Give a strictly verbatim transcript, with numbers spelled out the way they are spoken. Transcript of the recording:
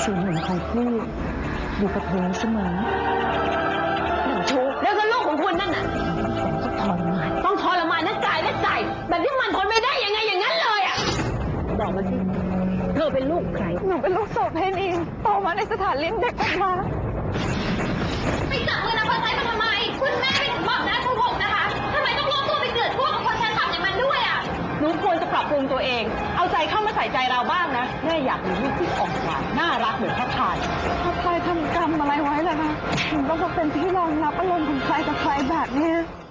ส่วนหนึ่งของพี่อยู่กับเธอเสมอหนังชูแล้วก็ลูกของคุณนั่นน่ะต้องทรมานต้องทรมานทั้งกายและใจแบบที่มันทนไม่ได้ยังไงอย่างนั้นเลยอ่ะบอกมาสิเธอเป็นลูกใครหนูเป็นลูกโสเภณีโตมาในสถานเลี้ยงเด็กกำพร้าไปจับมือนางฟ้าใสมาทำไมคุณแม่ไม่ถึงบอกนะทุกผมนะคะทำไมต้องรวมตัวไปเกิดพวกกับคนชั้นต่ำอย่างมันด้วยอ่ะหนูควรจะปรับปรุงตัวเองเอาใจเข้ามาใส่ใจเราบ้างนะแม่อยากมีลูกที่อ่อนหวานน่ารักเหมือนพระพายพระพายทำกรรมอะไรไว้ล่ะคะถึงต้องมาเป็นที่รองรับอารมณ์ของใครกับใครแบบนี้